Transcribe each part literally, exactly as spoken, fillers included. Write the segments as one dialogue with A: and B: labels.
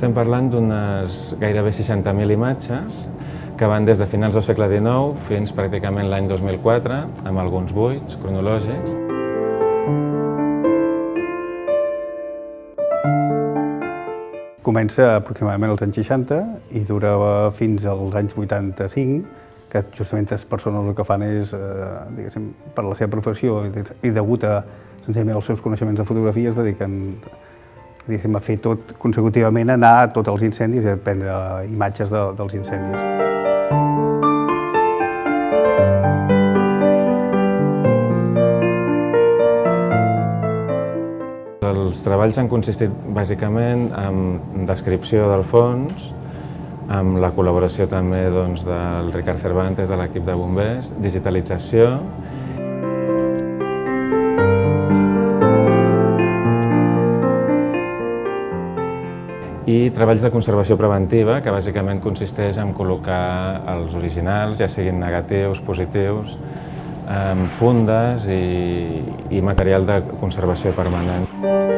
A: Estem parlant d'unes gairebé seixanta mil imatges que van des de finals del segle dinou fins pràcticament l'any dos mil quatre, amb alguns buits cronològics.
B: Comença aproximadament als anys seixanta i dura fins als anys vuitanta-cinc, que justament les persones el que fan és, diguéssim, per la seva professió i degut a senzillament els seus coneixements de fotografia es dediquen diguéssim, a fer tot consecutivament, anar a tots els incendis i a prendre imatges de, dels incendis.
A: Els treballs han consistit bàsicament en descripció del fons, amb la col·laboració també doncs, del Ricard Cervantes, de l'equip de bombers, digitalització, i treballs de conservació preventiva, que bàsicament consisteix en col·locar els originals, ja siguin negatius, positius, amb fundes i, i material de conservació permanent.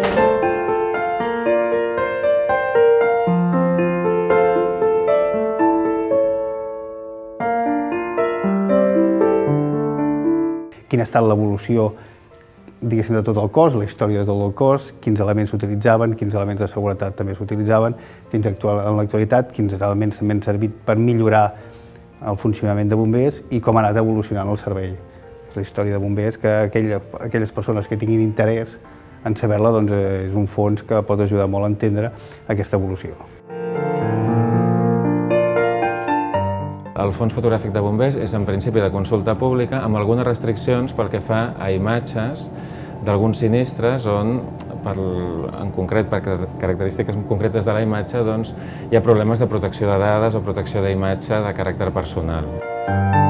B: Quina ha estat l'evolució diguéssim, de tot el cos, la història de tot el cos, quins elements s'utilitzaven, quins elements de seguretat també s'utilitzaven, fins en l'actualitat, quins elements també han servit per millorar el funcionament de bombers i com ha anat evolucionant el servei. La història de bombers, que aquella, aquelles persones que tinguin interès en saber-la doncs, és un fons que pot ajudar molt a entendre aquesta evolució.
A: El Fons Fotogràfic de Bombers és en principi de consulta pública amb algunes restriccions pel que fa a imatges d'alguns sinistres on, per, en concret, per característiques concretes de la imatge, doncs, hi ha problemes de protecció de dades o protecció d'imatge de caràcter personal.